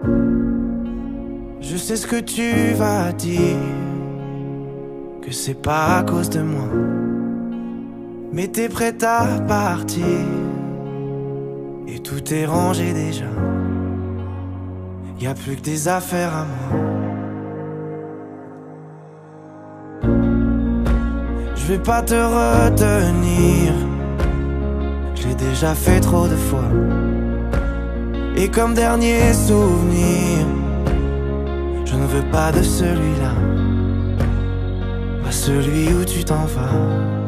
Je sais ce que tu vas dire, que c'est pas à cause de moi, mais t'es prête à partir et tout est rangé déjà. Y'a plus que des affaires à moi. Je vais pas te retenir, je l'ai déjà fait trop de fois. Et comme dernier souvenir, je ne veux pas de celui-là, pas celui où tu t'en vas.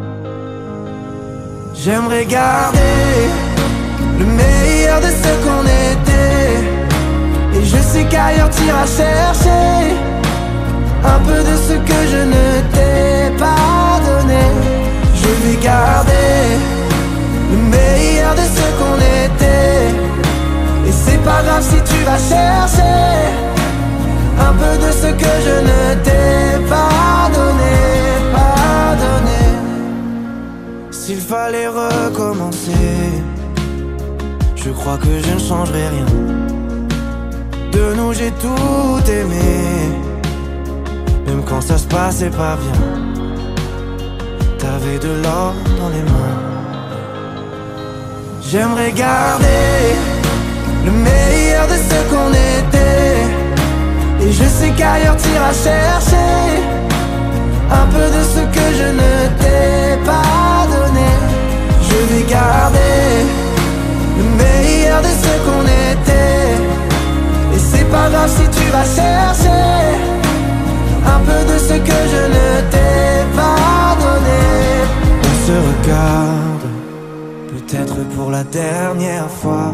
J'aimerais garder le meilleur de ce qu'on était, et je sais qu'ailleurs t'iras chercher un peu de ce que je ne t'ai pas donné. Je vais garder le meilleur de ce qu'on était, et c'est pas grave si tu vas chercher un peu de ce que je ne t'ai pas donné, pas donné. S'il fallait recommencer, je crois que je ne changerai rien. De nous j'ai tout aimé, même quand ça se passait pas bien. T'avais de l'or dans les mains. J'aimerais garder le meilleur de ce qu'on était, et je sais qu'ailleurs t'iras chercher un peu de ce que je ne t'ai pas donné. Je vais garder le meilleur de ce qu'on était, et c'est pas grave si tu vas chercher un peu de ce que je ne t'ai pas donné. On se regarde, peut-être pour la dernière fois,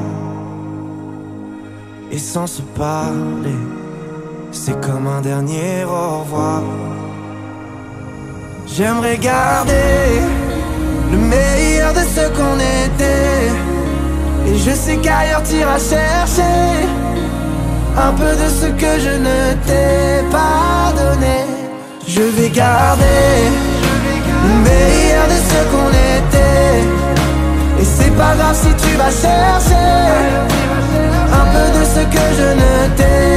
et sans se parler, c'est comme un dernier au revoir. J'aimerais garder le meilleur de ce qu'on était, et je sais qu'ailleurs t'iras chercher un peu de ce que je ne t'ai pas donné. Je vais garder le meilleur de ce qu'on était, et c'est pas grave si tu vas chercher un peu de ce que je ne t'ai